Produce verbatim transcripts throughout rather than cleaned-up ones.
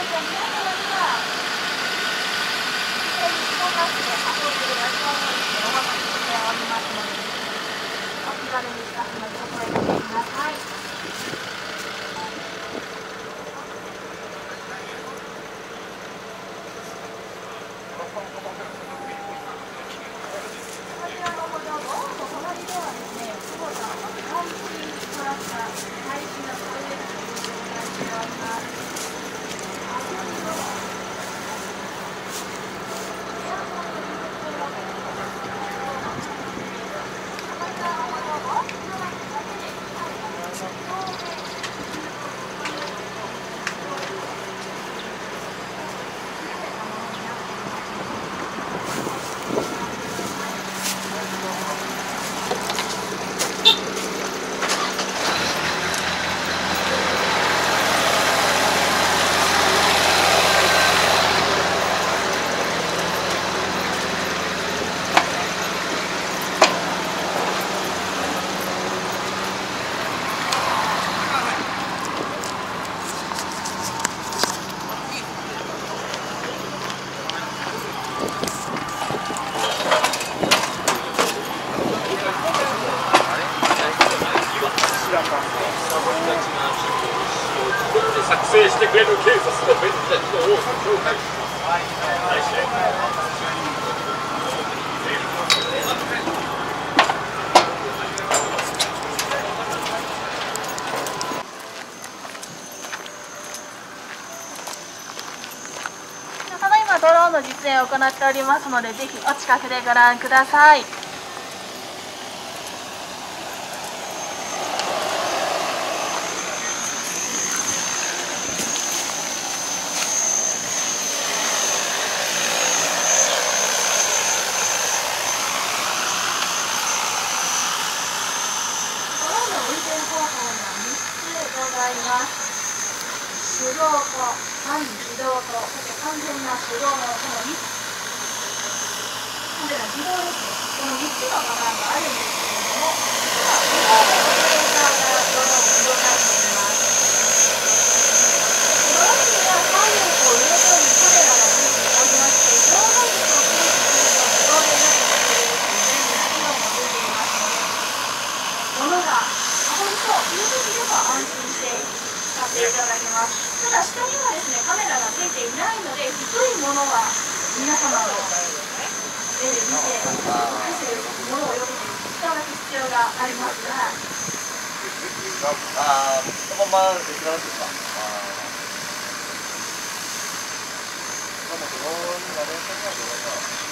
作成してくれる警察の便利な機能を紹介します。 ただいまドローンの実演を行っておりますので、ぜひお近くでご覧ください。手動と半自動と完全な手動のこのみっつ、完全な自動ですね。このみっつのパターンがあるんですけれども、自動でオペレーターがドローンを動かしています。ドローンには左右と上とにカメラがついておりまして、上半身をクリックすると自動で中に入れるという便利な機能もついていますので、物が運ぶという時でも安心して使っていただけます。ただ下にはですね、カメラがついていないので、低いものは皆様の目で見て、落ちているものをよくいただく必要がありますが。 ああ、そのままできますか。ああ。でもドローンになれそうなドローンは。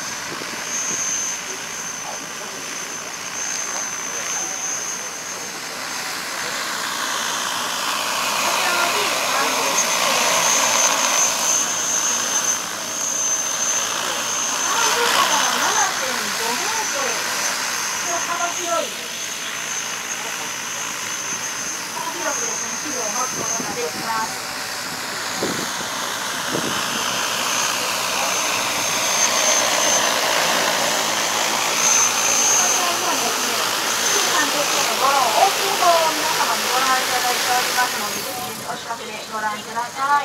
お近くでご覧ください。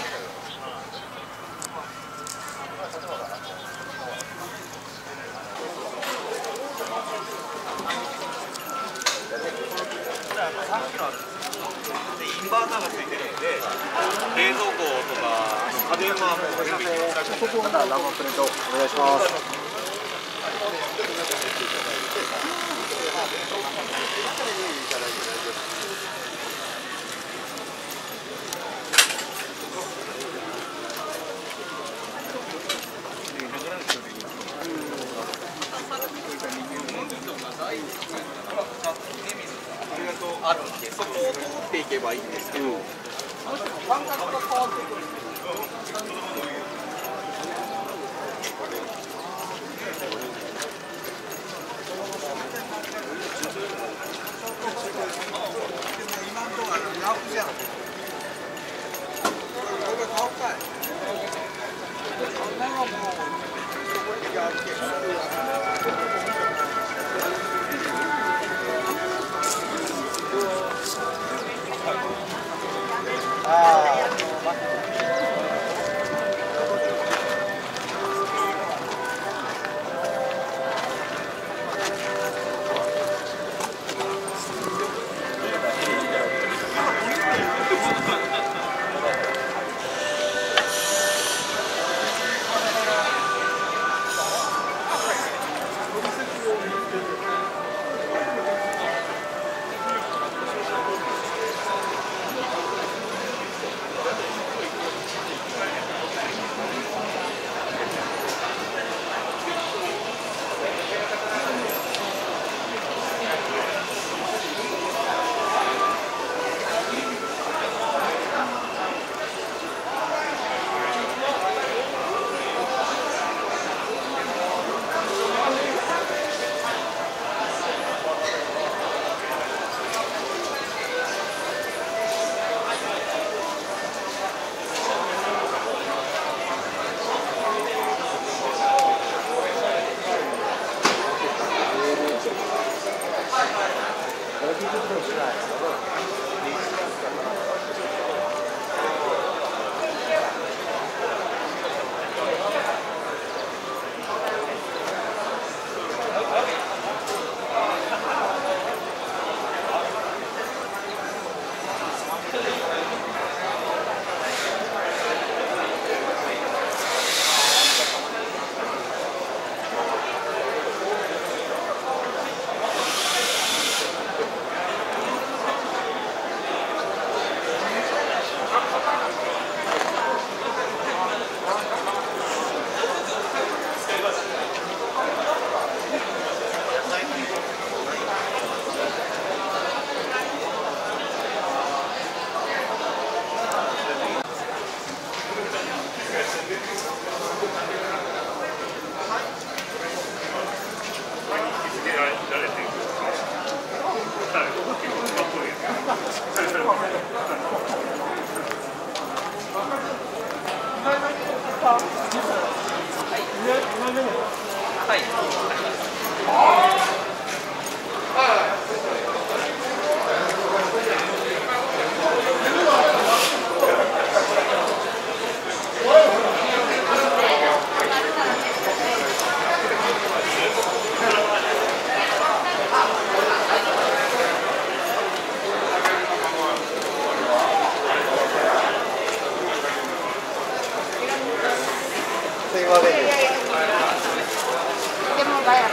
さっきのインバーターがついてるんで、冷蔵庫とか家電はもう全部いけます。そこからナンバープレートお願いします。あるんで、そこを通っていけばいいんですけど、感覚が変わってくるんですよ。今のところラフじゃん。これ買おうかい。こんなのもう、これがあるけど。ああ。 はい。 すいません。 でもガヤ。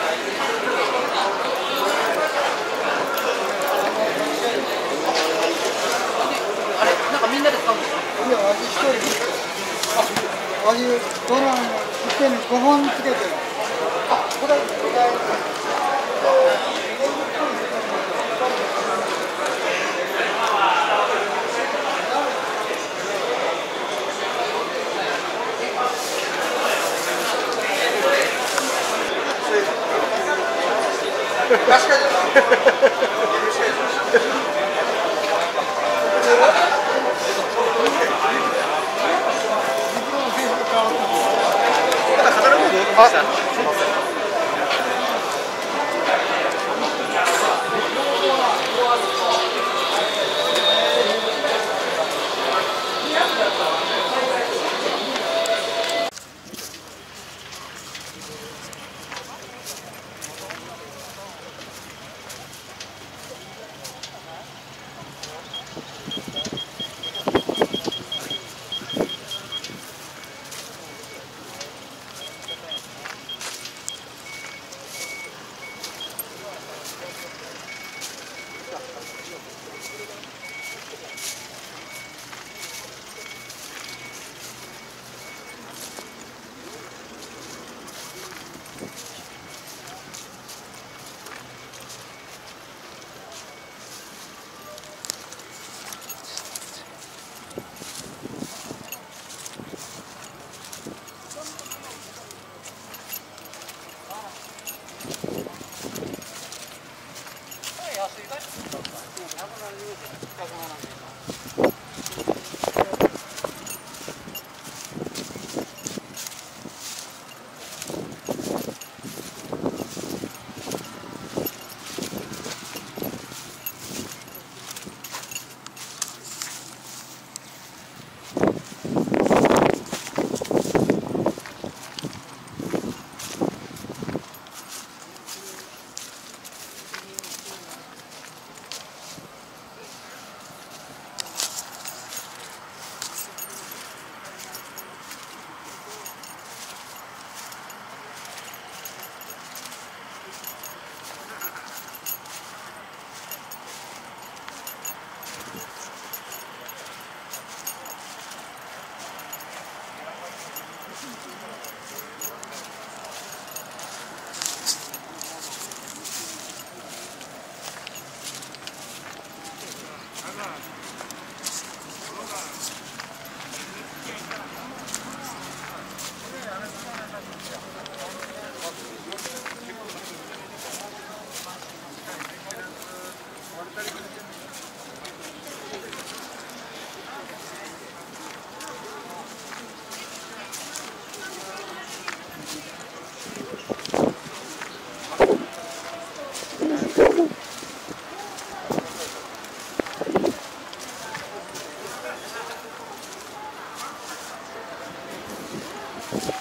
あれ、なんかみんなで使うんですか？ いや、味一人。あ、味、ドラマの一点にごほんつけてる。あ、これ、これ。確かに。 あ、すいません。 you